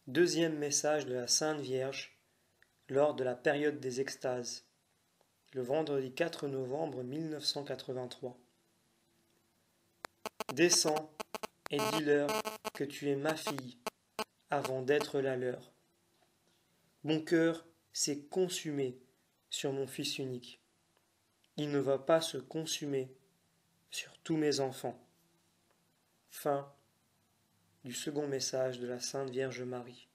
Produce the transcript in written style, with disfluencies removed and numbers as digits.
Deuxième message de la Sainte Vierge lors de la période des extases, le vendredi 4 novembre 1983. Descends et dis-leur que tu es ma fille avant d'être la leur. Mon cœur s'est consumé sur mon Fils unique. Il ne va pas se consumer sur tous mes enfants. Fin du second message de la Sainte Vierge Marie.